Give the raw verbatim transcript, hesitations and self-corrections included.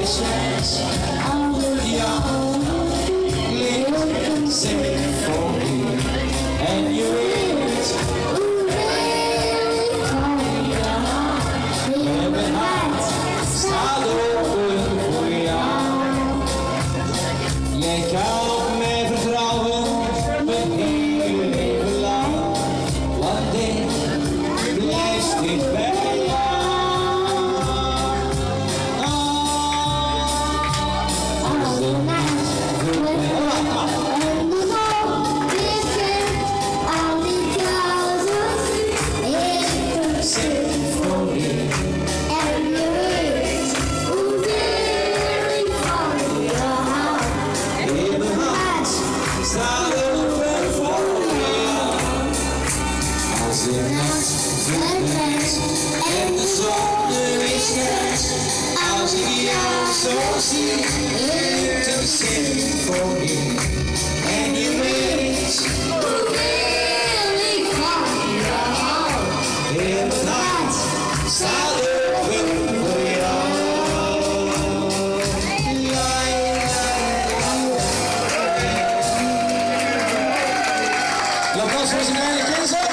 wishes of your little symphony, and you reach en mijn hart staat open voor jou. Jij kan op mij vertrouwen, mijn hele leven lang, want ik blijf dicht bij jou. En de zon is net, als ik jou zo zie, klinkt een symfonie. En je weet hoeveel ik van jou hou. In mijn hart staat open voor jou. Applaus voor zijn eigen kinderen.